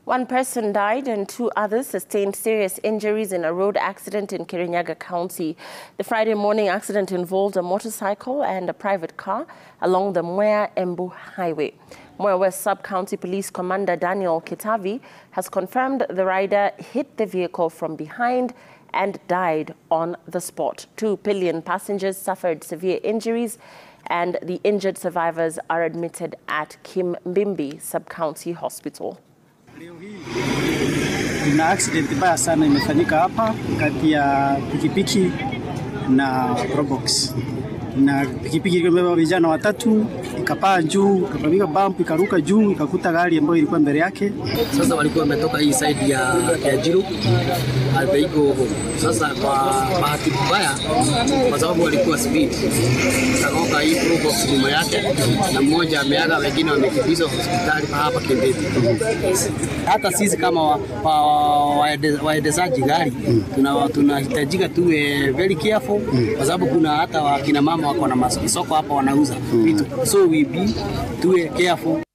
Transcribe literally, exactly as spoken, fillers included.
One person died and two others sustained serious injuries in a road accident in Kirinyaga County. The Friday morning accident involved a motorcycle and a private car along the Mwea Embu highway. Mwea Sub County Police Commander Daniel Kitavi has confirmed the rider hit the vehicle from behind and died on the spot. Two pillion passengers suffered severe injuries, and the injured survivors are admitted at Kimbimbi Sub County Hospital. Kuna accident baya sana imefanyika hapa kati ya pikipiki na probox. Na pikipiki ilibeba vijana watatu, ikapaa juu, ikapigwa bump, ikaruka juu, ikakuta gari ambayo ilikuwa mbele yake. Sasa walikuwa wametoka hii side ya ya Jiro albeiko huko. Sasa kwa bahati mbaya kwa sababu walikuwa speed, akaoka hii probox nyuma yake na mmoja ameaga, wengine wamekimbizwa hospitali hapa Kimbimbi. Hata sisi kama waendezaji gari tuna tunahitajika tuwe very careful kwa sababu kuna hata wakina mama wako na masoko hapa wanauza vitu, so we be tuwe careful.